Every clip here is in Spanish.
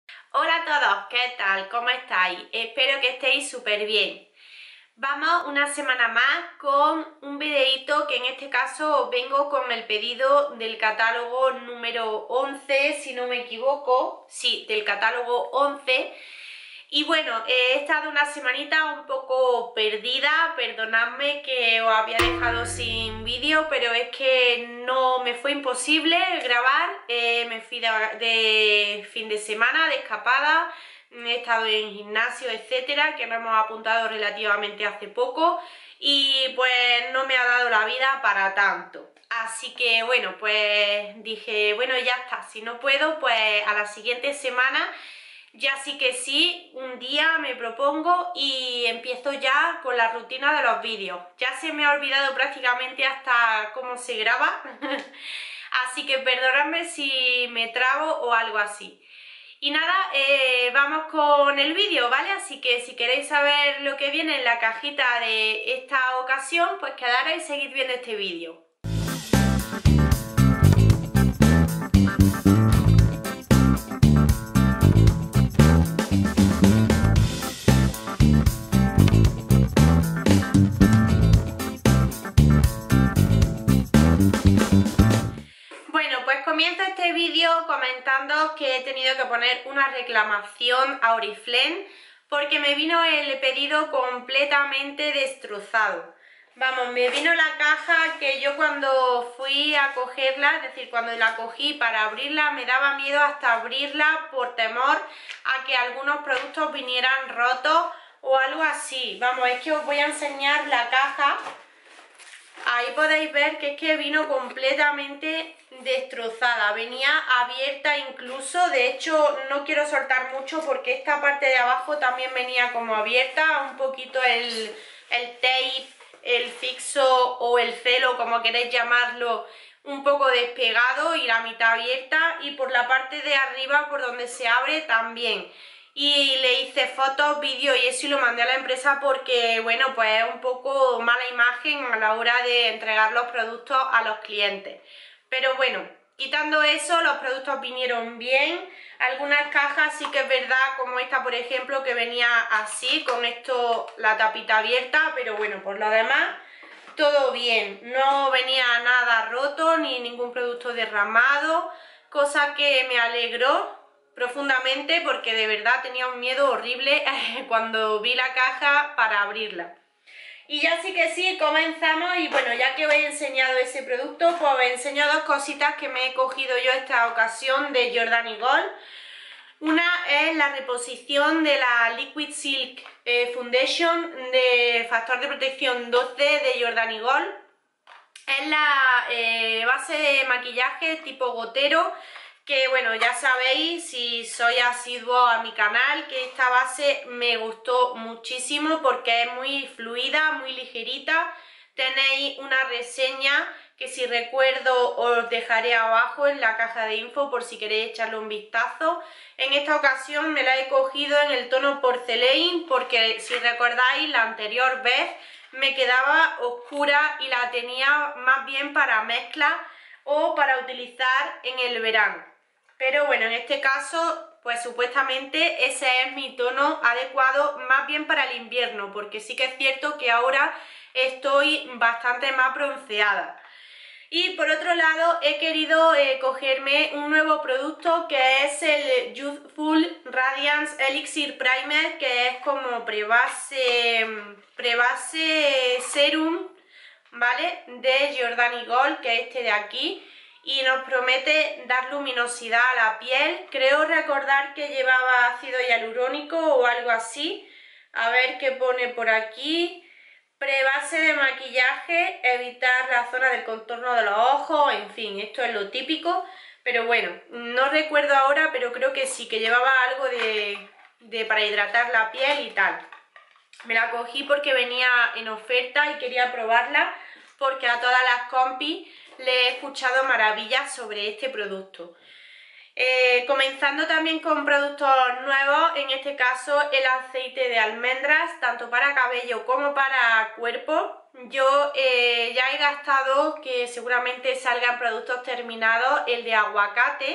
Hola a todos, ¿qué tal? ¿Cómo estáis? Espero que estéis súper bien. Vamos una semana más con un videíto que en este caso os vengo con el pedido del catálogo número 11, si no me equivoco. Sí, del catálogo 11. Y bueno, he estado una semanita un poco perdida, perdonadme que os había dejado sin vídeo, pero es que no me fue imposible grabar, me fui de fin de semana, de escapada, he estado en gimnasio, etcétera, que nos hemos apuntado relativamente hace poco y pues no me ha dado la vida para tanto. Así que bueno, pues dije, bueno ya está, si no puedo, pues a la siguiente semana ya sí que sí, un día me propongo y empiezo ya con la rutina de los vídeos. Ya se me ha olvidado prácticamente hasta cómo se graba, así que perdonadme si me trabo o algo así. Y nada, vamos con el vídeo, ¿vale? Así que si queréis saber lo que viene en la cajita de esta ocasión, pues quedaros y seguid viendo este vídeo. Bueno, pues comienzo este vídeo comentando que he tenido que poner una reclamación a Oriflame porque me vino el pedido completamente destrozado. Vamos, me vino la caja que yo cuando fui a cogerla, es decir, cuando la cogí para abrirla, me daba miedo hasta abrirla por temor a que algunos productos vinieran rotos o algo así. Vamos, es que os voy a enseñar la caja. Ahí podéis ver que es que vino completamente destrozada, venía abierta incluso, de hecho no quiero soltar mucho porque esta parte de abajo también venía como abierta, un poquito el tape, el fixo o el celo, como queréis llamarlo, un poco despegado y la mitad abierta, y por la parte de arriba por donde se abre también. Y le hice fotos, vídeos y eso y lo mandé a la empresa porque, bueno, pues es un poco mala imagen a la hora de entregar los productos a los clientes. Pero bueno, quitando eso, los productos vinieron bien. Algunas cajas sí que es verdad, como esta por ejemplo, que venía así, con esto la tapita abierta, pero bueno, por lo demás todo bien. No venía nada roto ni ningún producto derramado, cosa que me alegró profundamente porque de verdad tenía un miedo horrible cuando vi la caja para abrirla. Y ya sí que sí, comenzamos. Y bueno, ya que os he enseñado ese producto, pues os enseño dos cositas que me he cogido yo esta ocasión de Jordani Gold. Una es la reposición de la Liquid Silk Foundation de factor de protección 12 de Jordani Gold. Es la base de maquillaje tipo gotero, que bueno, ya sabéis si sois asiduos a mi canal que esta base me gustó muchísimo porque es muy fluida, muy ligerita. Tenéis una reseña que si recuerdo os dejaré abajo en la caja de info por si queréis echarle un vistazo. En esta ocasión me la he cogido en el tono Porcelain porque si recordáis la anterior vez me quedaba oscura y la tenía más bien para mezcla o para utilizar en el verano. Pero bueno, en este caso, pues supuestamente ese es mi tono adecuado más bien para el invierno, porque sí que es cierto que ahora estoy bastante más bronceada. Y por otro lado he querido cogerme un nuevo producto que es el Youthful Radiance Elixir Primer, que es como prebase serum, ¿vale? De Jordani Gold, que es este de aquí, y nos promete dar luminosidad a la piel. Creo recordar que llevaba ácido hialurónico o algo así. A ver qué pone por aquí. Prebase de maquillaje, evitar la zona del contorno de los ojos, en fin, esto es lo típico. Pero bueno, no recuerdo ahora, pero creo que sí, que llevaba algo para hidratar la piel y tal. Me la cogí porque venía en oferta y quería probarla porque a todas las compis le he escuchado maravillas sobre este producto. Comenzando también con productos nuevos, en este caso el aceite de almendras, tanto para cabello como para cuerpo. Yo ya he gastado, que seguramente salgan productos terminados, el de aguacate,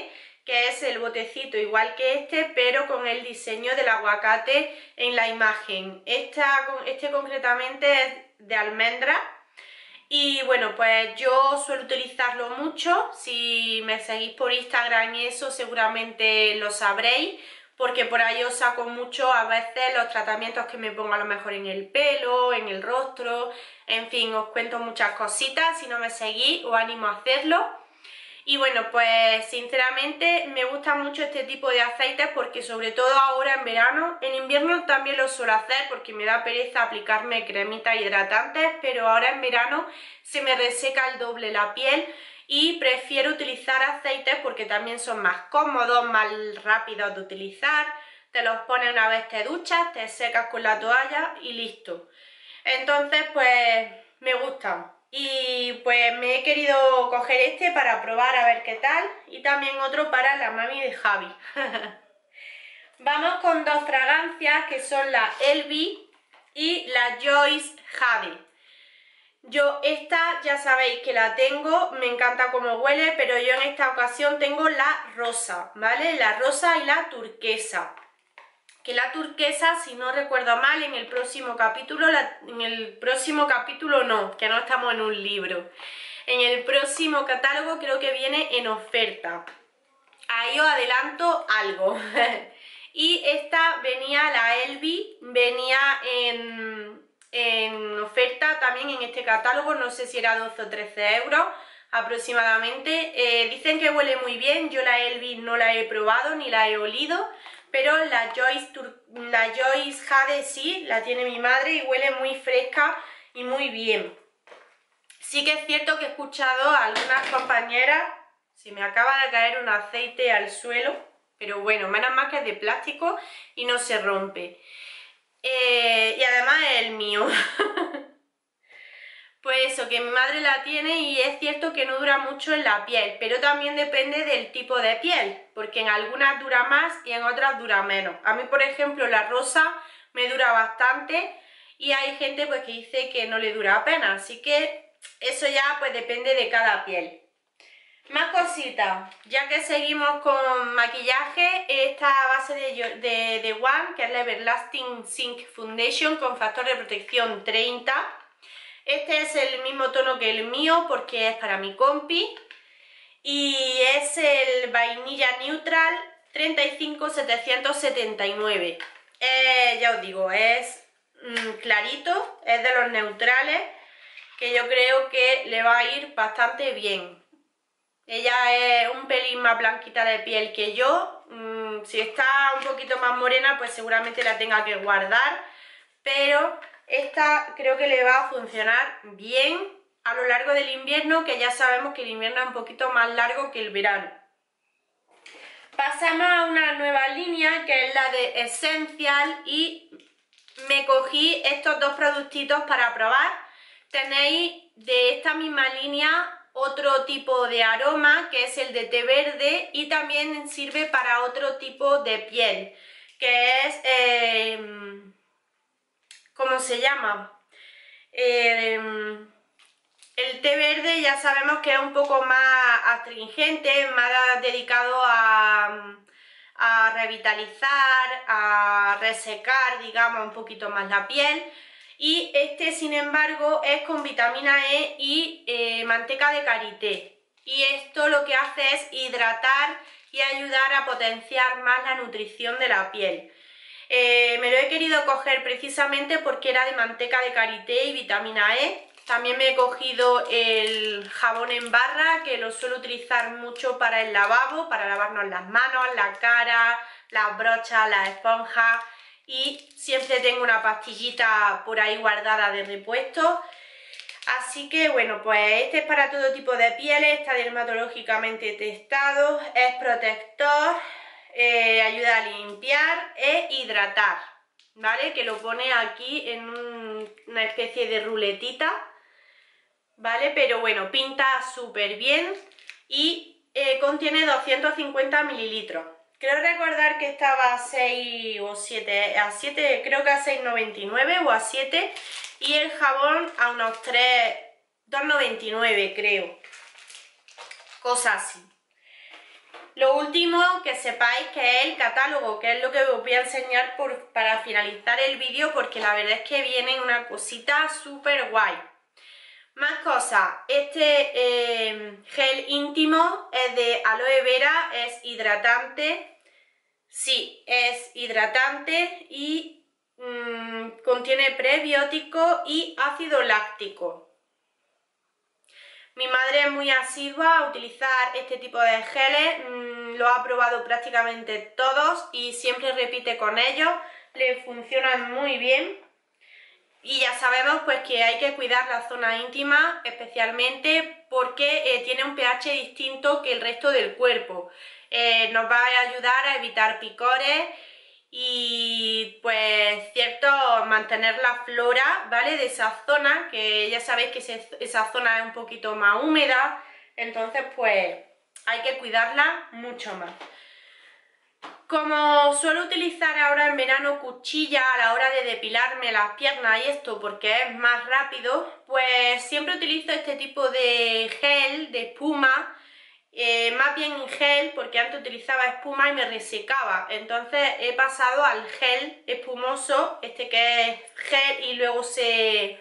que es el botecito igual que este, pero con el diseño del aguacate en la imagen. Este concretamente es de almendra. Y bueno, pues yo suelo utilizarlo mucho. Si me seguís por Instagram y eso, seguramente lo sabréis, porque por ahí os saco mucho a veces los tratamientos que me pongo a lo mejor en el pelo, en el rostro, en fin, os cuento muchas cositas. Si no me seguís, os animo a hacerlo. Y bueno, pues sinceramente me gusta mucho este tipo de aceites porque sobre todo ahora en verano, en invierno también lo suelo hacer porque me da pereza aplicarme cremitas hidratantes, pero ahora en verano se me reseca el doble la piel y prefiero utilizar aceites porque también son más cómodos, más rápidos de utilizar. Te los pones una vez te duchas, te secas con la toalla y listo. Entonces pues me gustan. Y pues me he querido coger este para probar a ver qué tal y también otro para la mami de Javi. Vamos con dos fragancias que son la Elvi y la Joyce Jade. Yo esta ya sabéis que la tengo, me encanta cómo huele, pero yo en esta ocasión tengo la rosa, ¿vale? La rosa y la turquesa. Que la turquesa, si no recuerdo mal, en el próximo capítulo, no, que no estamos en un libro. En el próximo catálogo creo que viene en oferta. Ahí os adelanto algo. Y esta venía, la Elvi, venía en oferta también en este catálogo, no sé si era 12 o 13 euros aproximadamente. Dicen que huele muy bien, yo la Elvi no la he probado ni la he olido, pero la Joyce Jade sí, la tiene mi madre y huele muy fresca y muy bien. Sí que es cierto que he escuchado a algunas compañeras, se me acaba de caer un aceite al suelo, pero bueno, menos mal que es de plástico y no se rompe. Y además es el mío. Pues eso, que mi madre la tiene y es cierto que no dura mucho en la piel, pero también depende del tipo de piel, porque en algunas dura más y en otras dura menos. A mí, por ejemplo, la rosa me dura bastante y hay gente pues que dice que no le dura apenas, así que eso ya pues depende de cada piel. Más cositas, ya que seguimos con maquillaje, esta base de One, que es la Everlasting Zinc Foundation con factor de protección 30. Este es el mismo tono que el mío porque es para mi compi y es el Vainilla Neutral 35779. Ya os digo, es clarito, es de los neutrales que yo creo que le va a ir bastante bien. Ella es un pelín más blanquita de piel que yo, si está un poquito más morena pues seguramente la tenga que guardar, pero esta creo que le va a funcionar bien a lo largo del invierno, que ya sabemos que el invierno es un poquito más largo que el verano. Pasamos a una nueva línea que es la de Essential y me cogí estos dos productitos para probar. Tenéis de esta misma línea otro tipo de aroma que es el de té verde y también sirve para otro tipo de piel que es... ¿cómo se llama? El té verde ya sabemos que es un poco más astringente, más dedicado a revitalizar, a resecar, digamos, un poquito más la piel. Y este, sin embargo, es con vitamina E y manteca de karité. Y esto lo que hace es hidratar y ayudar a potenciar más la nutrición de la piel. Me lo he querido coger precisamente porque era de manteca de karité y vitamina E. También me he cogido el jabón en barra, que lo suelo utilizar mucho para el lavabo, para lavarnos las manos, la cara, las brochas, las esponjas. Y siempre tengo una pastillita por ahí guardada de repuesto. Así que bueno, pues este es para todo tipo de pieles, está dermatológicamente testado, es protector, ayuda a limpiar e hidratar, ¿vale? Que lo pone aquí en una especie de ruletita, ¿vale? Pero bueno, pinta súper bien y contiene 250 mililitros. Creo recordar que estaba a 6 o 7, a 7, creo que a 6,99 o a 7, y el jabón a unos 2,99 creo, cosa así. Lo último que sepáis que es el catálogo, que es lo que os voy a enseñar para finalizar el vídeo, porque la verdad es que viene una cosita súper guay. Más cosas, este gel íntimo es de aloe vera, es hidratante, sí, es hidratante y contiene prebiótico y ácido láctico. Mi madre es muy asidua a utilizar este tipo de geles, lo ha probado prácticamente todos y siempre repite con ellos, le funcionan muy bien. Y ya sabemos pues que hay que cuidar la zona íntima especialmente porque tiene un pH distinto que el resto del cuerpo. Nos va a ayudar a evitar picores y pues mantener la flora, ¿vale? De esa zona, que ya sabéis que esa zona es un poquito más húmeda, entonces pues hay que cuidarla mucho más. Como suelo utilizar ahora en verano cuchilla a la hora de depilarme las piernas y esto porque es más rápido, pues siempre utilizo este tipo de gel, de espuma, más bien gel porque antes utilizaba espuma y me resecaba, entonces he pasado al gel espumoso, este que es gel y luego se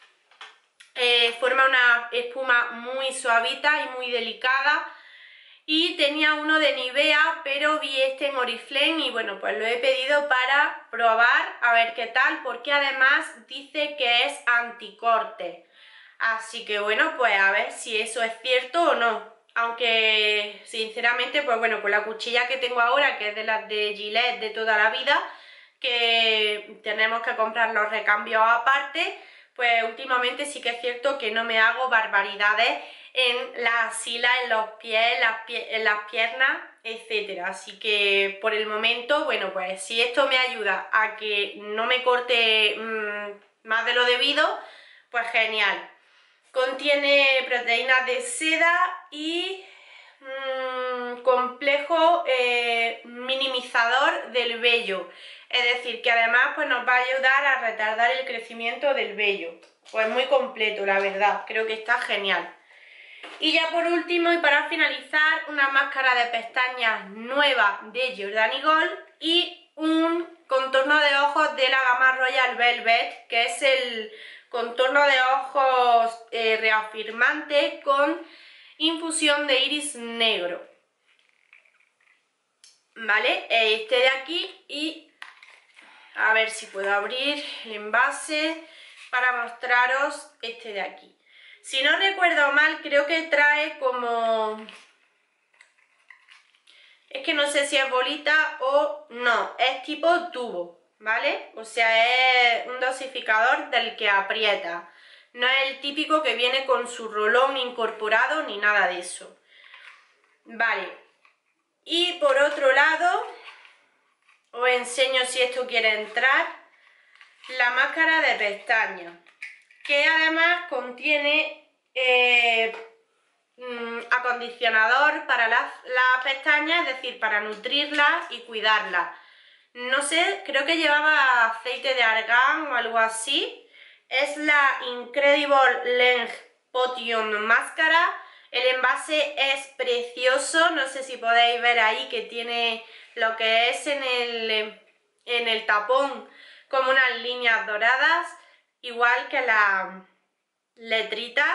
forma una espuma muy suavita y muy delicada. Y tenía uno de Nivea, pero vi este en Oriflame y bueno, pues lo he pedido para probar a ver qué tal, porque además dice que es anticorte. Así que bueno, pues a ver si eso es cierto o no. Aunque sinceramente, pues bueno, con la cuchilla que tengo ahora, que es de las de Gillette de toda la vida, que tenemos que comprar los recambios aparte, pues últimamente sí que es cierto que no me hago barbaridades en las axilas, en los pies, en las piernas, etcétera. Así que por el momento, bueno, pues si esto me ayuda a que no me corte más de lo debido, pues genial. Contiene proteínas de seda y complejo minimizador del vello. Es decir, que además pues, nos va a ayudar a retardar el crecimiento del vello. Pues muy completo, la verdad. Creo que está genial. Y ya por último y para finalizar, una máscara de pestañas nueva de Giordani Gold y un contorno de ojos de la gama Royal Velvet, que es el contorno de ojos reafirmante con infusión de iris negro. ¿Vale? Este de aquí y a ver si puedo abrir el envase para mostraros este de aquí. Si no recuerdo mal, creo que trae como... Es que no sé si es bolita o no, es tipo tubo, ¿vale? O sea, es un dosificador del que aprieta. No es el típico que viene con su rolón incorporado ni nada de eso. Vale. Y por otro lado, os enseño si esto quiere entrar, la máscara de pestañas, que además contiene acondicionador para las pestañas, es decir, para nutrirlas y cuidarlas. No sé, creo que llevaba aceite de argán o algo así. Es la Incredible Length Potion Máscara. El envase es precioso, no sé si podéis ver ahí que tiene lo que es en el tapón como unas líneas doradas, igual que la letrita,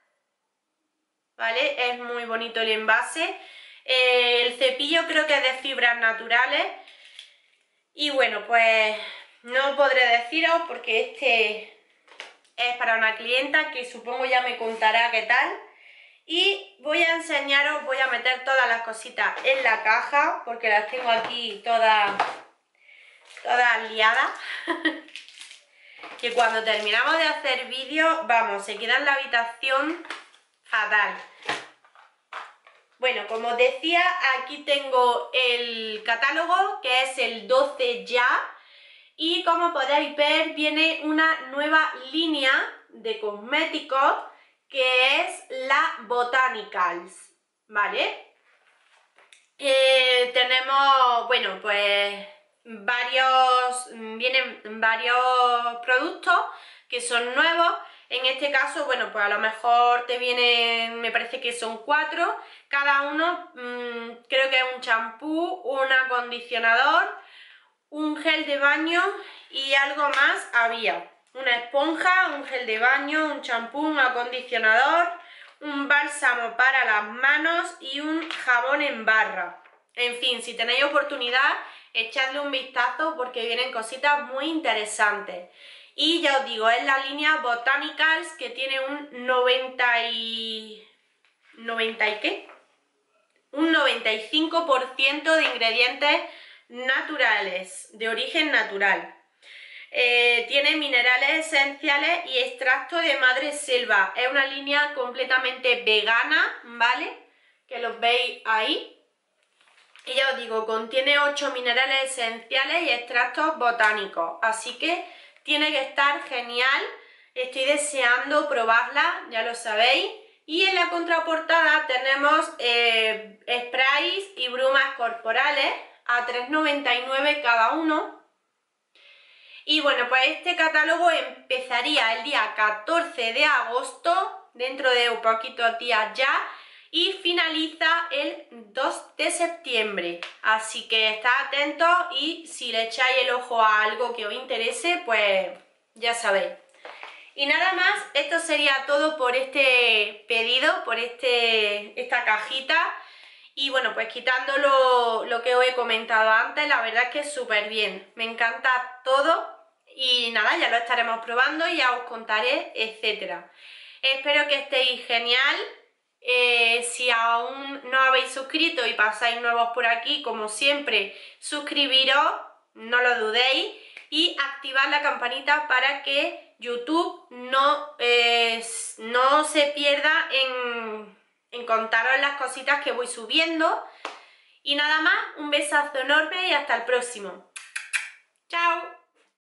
¿vale? Es muy bonito el envase. El cepillo creo que es de fibras naturales y bueno, pues no podré deciros porque este es para una clienta que supongo ya me contará qué tal. Y voy a enseñaros, voy a meter todas las cositas en la caja porque las tengo aquí todas liadas. Que cuando terminamos de hacer vídeo, vamos, se queda en la habitación fatal. Bueno, como os decía, aquí tengo el catálogo que es el 12 ya. Y como podéis ver, viene una nueva línea de cosméticos que es la Botanicals, ¿vale? Tenemos, bueno, pues vienen varios productos que son nuevos En este caso, bueno, pues a lo mejor te vienen, me parece que son 4, cada uno creo que es un champú, un acondicionador, un gel de baño y algo más había. Una esponja, un gel de baño, un champú, un acondicionador, un bálsamo para las manos y un jabón en barra. En fin, si tenéis oportunidad, echadle un vistazo porque vienen cositas muy interesantes. Y ya os digo, es la línea Botanicals, que tiene un 95% de ingredientes naturales, de origen natural. Tiene minerales esenciales y extracto de madre selva. Es una línea completamente vegana, ¿vale? Que los veis ahí. Y ya os digo, contiene 8 minerales esenciales y extractos botánicos. Así que tiene que estar genial. Estoy deseando probarla, ya lo sabéis. Y en la contraportada tenemos sprays y brumas corporales a 3,99 cada uno. Y bueno, pues este catálogo empezaría el día 14 de agosto, dentro de poquitos días ya, y finaliza el 2 de septiembre. Así que estad atentos y si le echáis el ojo a algo que os interese, pues ya sabéis. Y nada más, esto sería todo por este pedido, por esta cajita. Y bueno, pues quitando lo que os he comentado antes, la verdad es que es súper bien. Me encanta todo y nada, ya lo estaremos probando y ya os contaré, etcétera. Espero que estéis genial. Si aún no habéis suscrito y pasáis nuevos por aquí, como siempre, suscribiros, no lo dudéis, y activad la campanita para que YouTube no se pierda en contaros las cositas que voy subiendo. Y nada más, un besazo enorme y hasta el próximo.